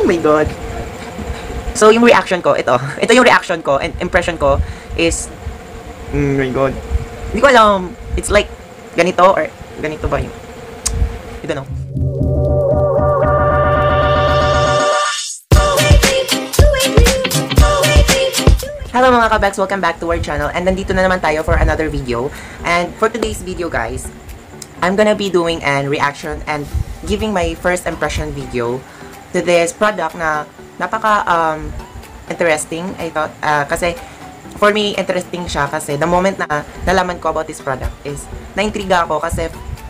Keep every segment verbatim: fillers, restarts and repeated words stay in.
Oh my god. So, yung reaction ko, ito. Ito yung reaction ko and impression ko is, oh my god. Hindi ko alam. It's like, ganito or ganito ba yung, I don't know. Hello mga kabags, welcome back to our channel. And nandito na naman tayo for another video. And for today's video guys, I'm gonna be doing an reaction and giving my first impression video to this product na napaka um, interesting, I thought. Uh, kasi, for me, interesting siya kasi the moment na nalaman ko about this product is, naintriga ako kasi,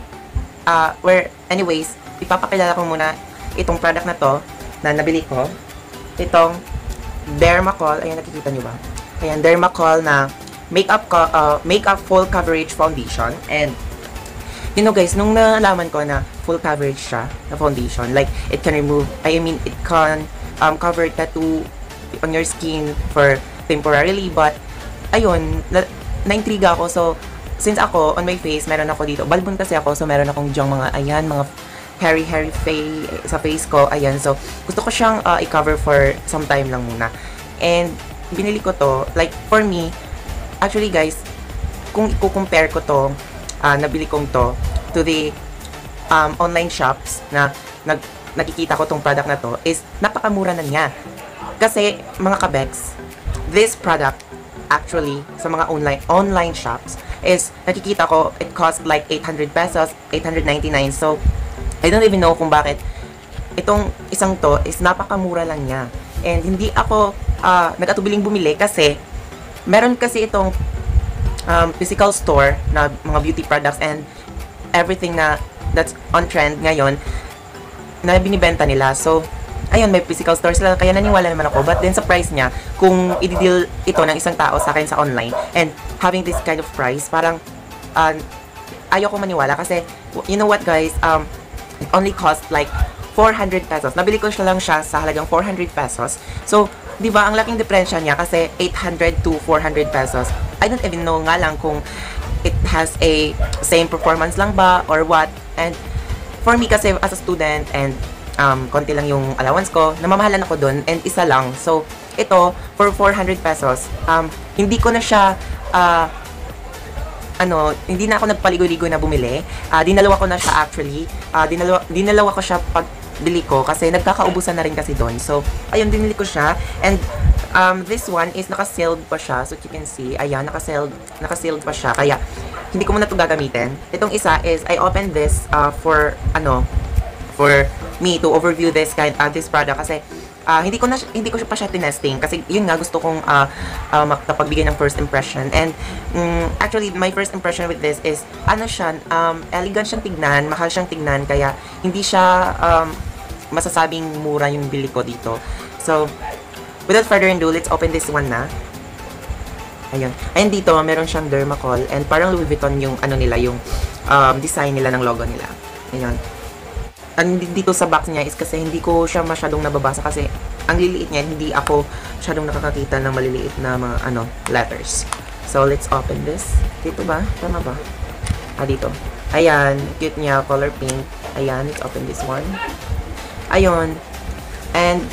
uh, where, anyways, ipapakilala ko muna itong product na to, na nabili ko. Itong DERMACOL, ayan, nakikita nyo ba? Ayan, DERMACOL na makeup, uh, makeup full coverage foundation. And, you know guys, nung nalaman ko na full coverage siya, na foundation, like, it can remove, I mean, it can um, cover tattoo on your skin for temporarily, but, ayun, na, na-intriga ako. So, since ako, on my face, meron ako dito, balbon kasi ako, so meron akong dyang mga, ayan, mga hairy, hairy face, sa face ko, ayan. So, gusto ko siyang uh, i-cover for some time lang muna. And, binili ko to, like, for me, actually guys, kung i-compare ko to, uh, nabili kong to, to the um, online shops na nag, nakikita ko tong product na to, is napakamura na niya. Kasi, mga kabeks, this product, actually, sa mga online online shops, is, nakikita ko, it cost like eight hundred pesos, eight ninety-nine. So, I don't even know kung bakit itong isang to is napakamura lang niya. And hindi ako uh, nag-atubiling bumili kasi meron kasi itong um, physical store na mga beauty products and everything na that's on trend ngayon na binibenta nila. So, ayun, may physical store sila kaya naniwala naman ako. But then sa price niya, kung i-deal ito ng isang tao sa akin sa online and having this kind of price, parang uh, ayoko maniwala kasi you know what guys, um, it only cost like four hundred pesos. Nabili ko siya lang siya sa halagang four hundred pesos. So, di ba, ang laking diferensya niya kasi eight hundred to four hundred pesos. I don't even know nga lang kung it has a same performance lang ba or what. And for me kasi as a student and um, konti lang yung allowance ko, namamahalan ako dun and isa lang. So, ito, for four hundred pesos, um, hindi ko na siya uh, ano, hindi na ako nagpaligo-ligo na bumili. Uh, dinalawa ko na siya actually. Uh, dinalawa, dinalawa ko siya pag bili ko kasi nagkakaubusan na rin kasi doon. So, ayun, dinili ko siya. And, um, this one is naka-sealed pa siya. So, you can see, ayan, naka-sealed, naka-sealed pa siya. Kaya, hindi ko muna ito gagamitin. Itong isa is, I opened this uh, for, ano, for me to overview this kind, uh, this product kasi, Uh, hindi ko na hindi ko siya pa siya tinesting kasi yun nga gusto kong uh, uh, makapagbigay ng first impression. And um, actually my first impression with this is ano siya, um, elegant siyang tignan, mahal siyang tignan, kaya hindi siya um, masasabing mura yung bili ko dito. So without further ado, let's open this one na. Ayun. Ayun dito, meron siyang DERMACOL and parang Louis Vuitton yung ano nila, yung um, design nila ng logo nila. Ayun. Ang dito sa box niya is kasi hindi ko siya masyadong nababasa kasi ang liliit niya, hindi ako masyadong nakakakita ng maliliit na mga ano, letters. So, let's open this. Dito ba? Tama ba? Ah, dito. Ayan. Cute niya. Color pink. Ayan. Let's open this one. Ayun. And,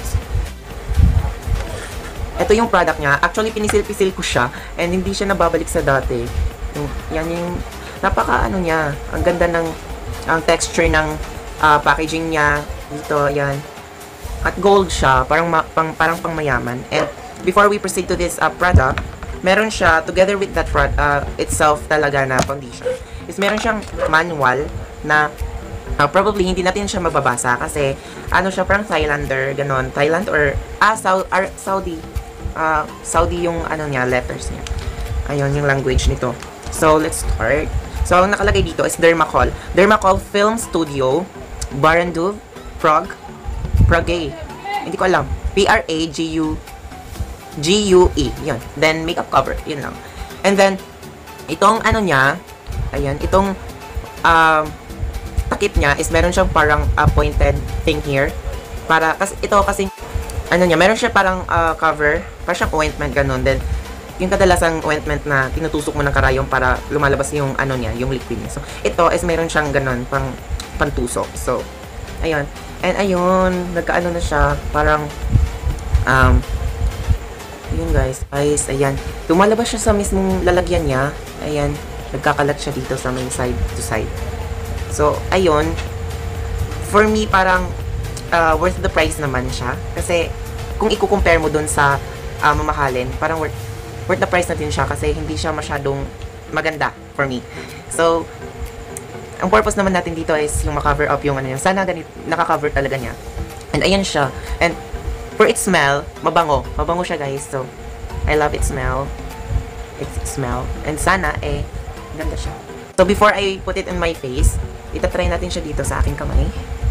ito yung product niya. Actually, pinisil-pisil ko siya and hindi siya nababalik sa dati. Yung, yan yung, napaka ano niya. Ang ganda ng, ang texture ng Uh, packaging niya dito, ayan. At gold siya, parang ma pang parang pangmayaman. And before we proceed to this uh, product, meron siya together with that product uh, itself talaga na foundation. Is meron siyang manual na uh, probably hindi natin siya mababasa kasi ano siya, parang Thailander, ganon. Thailand or ah Saudi, or Saudi. Uh, Saudi yung ano niya, letters niya. Ayun yung language nito. So let's start. So ang nakalagay dito is DERMACOL. DERMACOL Film Studio Baranduv, Prague, Prague, hindi ko alam, P R A G U G U E, yun. Then, makeup cover, yun lang. And then, itong ano niya, ayan, itong um, takip niya is meron siyang parang uh, pointed thing here. Para, kasi ito kasi, ano niya, meron siya parang uh, cover, parang siyang ointment, ganun. Then, yung kadalasang ointment na tinutusok mo ng karayom para lumalabas yung ano niya, yung liquid niya. So, ito is meron siyang ganun, pang pantusok. So, ayun. And ayun, nagkaano na siya, parang, um, yun guys, guys, ayan. Lumalabas siya sa mismong lalagyan niya. Ayan, nagkakalat siya dito sa may side to side. So, ayun, for me, parang, uh, worth the price naman siya. Kasi, kung i-compare mo dun sa uh, mamahalin, parang worth, worth the price natin siya kasi hindi siya masyadong maganda for me. So, ang purpose naman natin dito is yung ma-cover up yung ano yun. Sana ganit, naka-cover talaga niya. And ayan siya. And for its smell, mabango. Mabango siya guys. So, I love its smell. Its smell. And sana, eh, ganda siya. So, before I put it in my face, itatry natin siya dito sa aking kamay.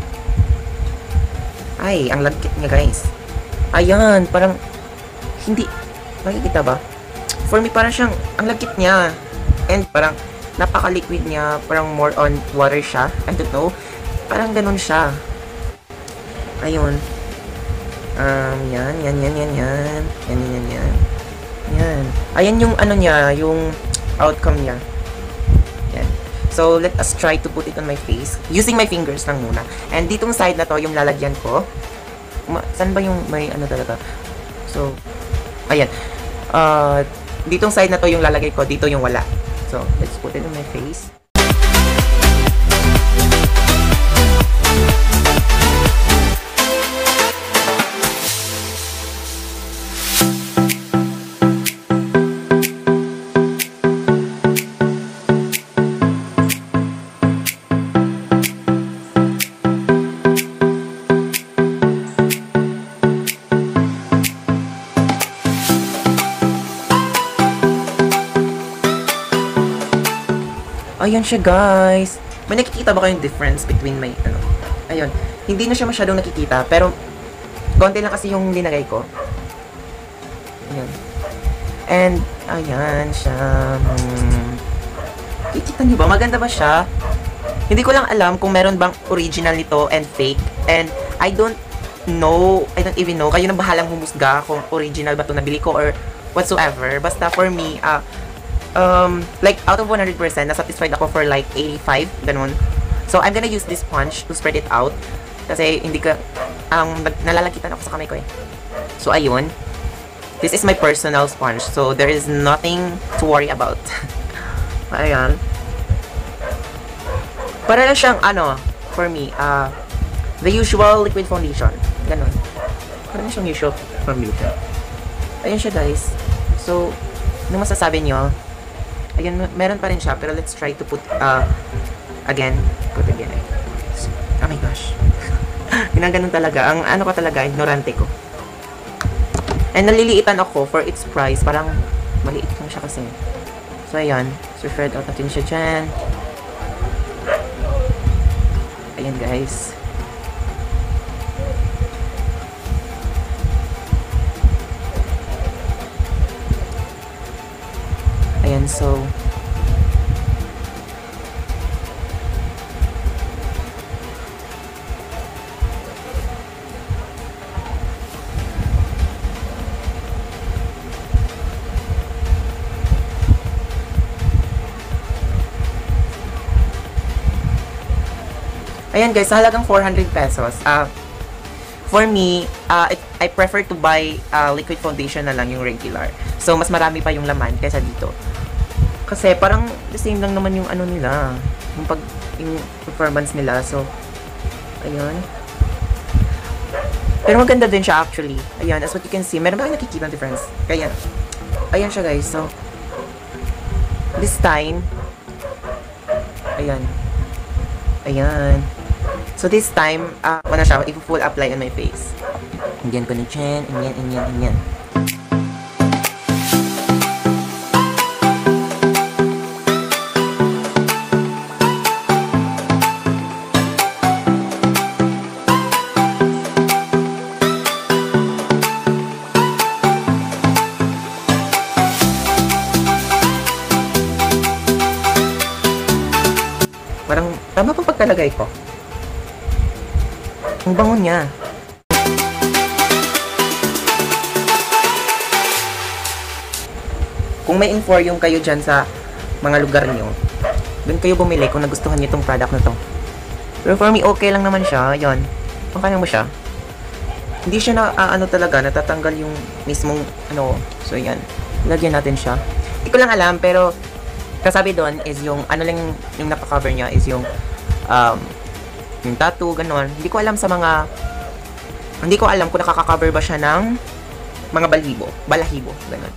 Ay, ang lagkit niya guys. Ayan, parang, hindi, makikita ba? For me, parang siyang, ang lagkit niya. And parang, napaka-liquid niya, parang more on water siya. I don't know. Parang ganun siya. Ayun. Um, yan, yan, yan, yan, yan. Yan, yan, yan, yan. Yan. Ayan yung ano niya, yung outcome niya. Yan. So, let us try to put it on my face. Using my fingers lang muna. And ditong side na to, yung lalagyan ko. Ma saan ba yung may ano talaga? So, ayan. Uh, ditong side na to yung lalagay ko, dito yung wala. So, let's put it on my face. Ayan siya guys. May nakikita ba kayong difference between my ano? Ayun. Hindi na siya masyadong nakikita. Pero, konti lang kasi yung linagay ko. Ayan. And, ayan siya. Hmm. Kikita niyo ba? Maganda ba siya? Hindi ko lang alam kung meron bang original nito and fake. And, I don't know. I don't even know. Kayo na bahalang humusga kung original ba ito nabili ko or whatsoever. Basta for me, ah, uh, Um, like, out of one hundred percent, na-satisfied ako for like eighty-five, ganun. So, I'm gonna use this sponge to spread it out. Kasi, hindi ka, um, nalalagitan ako sa kamay ko eh. So, ayun. This is my personal sponge. So, there is nothing to worry about. Ayan. Para lang siyang, ano, for me, uh, the usual liquid foundation. Ganun. Para lang siyang usual foundation. Ayun siya, guys. So, ano masasabi nyo? Ayun, meron pa rin siya, pero let's try to put, uh, again, put again. Oh my gosh. Ginaganon talaga. Ang ano ko talaga, ignorante ko. And naliliitan ako for its price. Parang, maliit lang siya kasi. So, ayan. So, spread out natin siya dyan. Ayan, guys. Ayan, so, ayan guys, sa halagang four hundred pesos. Uh, for me, uh, it, I prefer to buy uh, liquid foundation na lang yung regular. So, mas marami pa yung laman kaysa dito. Kasi parang the same lang naman yung ano nila, yung pag yung performance nila. So, ayun. Pero maganda din siya actually. Ayan, as what you can see, meron ba kayo nakikita ng difference? Kaya, ayan siya guys. So, this time, ayan. Ayan. So, this time, uh, ano siya, i-full apply on my face. Indian ko na dyan, Indian, Indian, Indian. Parang, tama pa pagkalagay ko. Ang bango niya. Kung may inforium kayo dyan sa mga lugar nyo, doon kayo bumili kung nagustuhan nyo itong product na to. Pero for me, okay lang naman siya. Yun. Okay lang ba siya? Hindi siya na, uh, ano talaga, natatanggal yung mismong, ano, so yan. Lagyan natin siya. Hindi ko lang alam, pero, kasabi doon is yung, ano lang yung, yung nakakover niya is yung, um, yung tattoo, ganon. Hindi ko alam sa mga, hindi ko alam kung nakaka-cover ba siya ng mga balahibo, balahibo, ganon.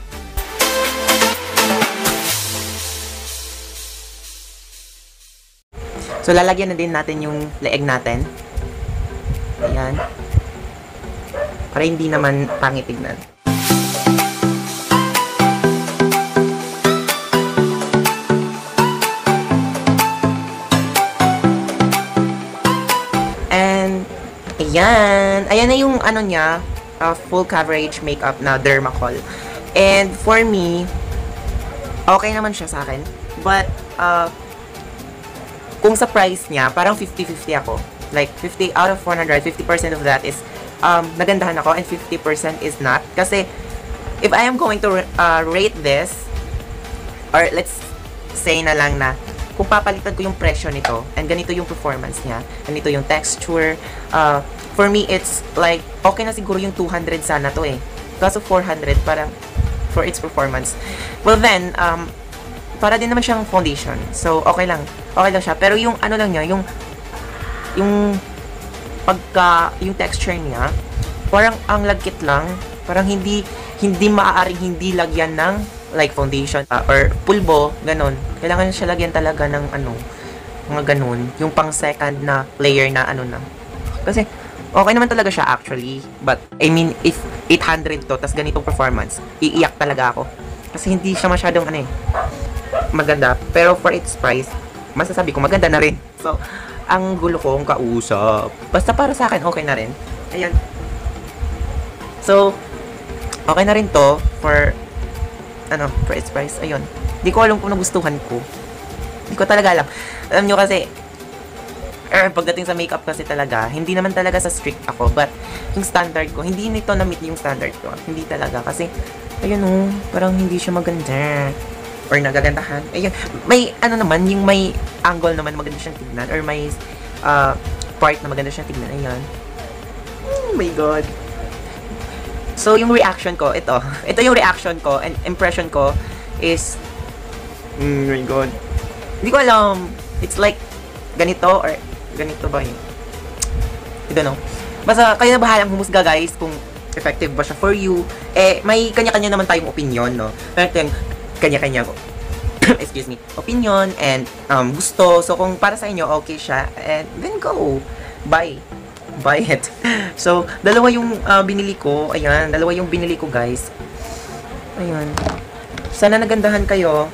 So, lalagyan na din natin yung leeg natin. Ayan. Para hindi naman pangit tignan. And, ayan. Ayan na yung ano niya, uh, full coverage makeup na DERMACOL. And, for me, okay naman siya sa akin. But, uh, kung sa price niya, parang fifty fifty ako. Like, fifty out of one hundred, fifty percent of that is um, nagandahan ako and fifty percent is not. Kasi, if I am going to uh, rate this, or let's say na lang na, kung papalitan ko yung presyo nito, and ganito yung performance niya, ganito yung texture, uh, for me, it's like, okay na siguro yung two hundred sana to eh. Kaso four hundred, parang, for its performance. Well then, um, para din naman siyang foundation. So, okay lang. Okay lang siya. Pero yung ano lang niya, yung yung pagka, yung texture niya, parang ang lagkit lang, parang hindi, hindi maaaring hindi lagyan ng, like, foundation, uh, or pulbo, ganon. Kailangan siya lagyan talaga ng, ano, mga ganon, yung pang second na layer na, ano na. Kasi, okay naman talaga siya actually, but, I mean, if eight hundred to, tas ganitong performance, iiyak talaga ako. Kasi hindi siya masyadong, ano eh, maganda. Pero for its price, masasabi ko, maganda na rin. So, ang gulo kong kausap. Basta para sa akin, okay na rin. Ayan. So, okay na rin to for, ano, for its price. Ayun. Hindi ko alam kung nagustuhan ko. Hindi ko talaga alam. Alam nyo kasi, er, pagdating sa makeup kasi talaga, hindi naman talaga sa strict ako. But, yung standard ko, hindi nito na-meet yung standard ko. Hindi talaga. Kasi, ayun o, parang hindi siya maganda. Or nagagandahan. Ayun. May, ano naman, yung may angle naman maganda siyang tignan. Or may uh, part na maganda siyang tignan. Ayun. Oh my God. So, yung reaction ko, ito. Ito yung reaction ko and impression ko is, oh my God. Hindi ko alam. It's like, ganito or ganito ba yun? I don't know. Basta, kayo na bahalang humusga guys kung effective ba siya for you. Eh, may kanya-kanya naman tayong opinion, no? Pero kanya-kanya ko. Excuse me. Opinion and um, gusto. So, kung para sa inyo, okay siya. And then go. Buy. Buy it. So, dalawa yung uh, binili ko. Ayan. Dalawa yung binili ko, guys. Ayan. Sana nagandahan kayo.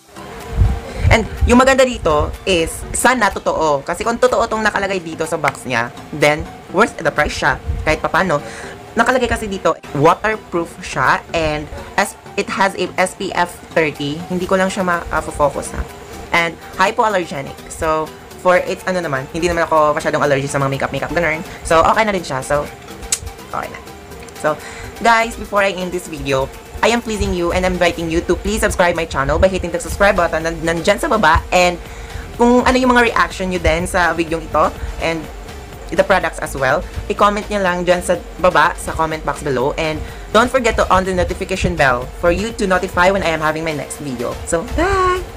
And, yung maganda dito is, sana totoo. Kasi kung totoo tong nakalagay dito sa box niya, then, worth the price siya. Kahit papano. Nakalagay kasi dito, waterproof siya, and as it has a S P F thirty. Hindi ko lang siya ma-focus na. And hypoallergenic. So, for its, ano naman, hindi naman ako masyadong allergic sa mga makeup-makeup, ganun. So, okay na rin siya. So, okay na. So, guys, before I end this video, I am pleasing you and I'm inviting you to please subscribe my channel by hitting the subscribe button na nandyan sa baba. And kung ano yung mga reaction nyo din sa video ito, and the products as well, i-comment nyo lang dyan sa baba, sa comment box below. And don't forget to on the notification bell for you to notify when I am having my next video. So, bye!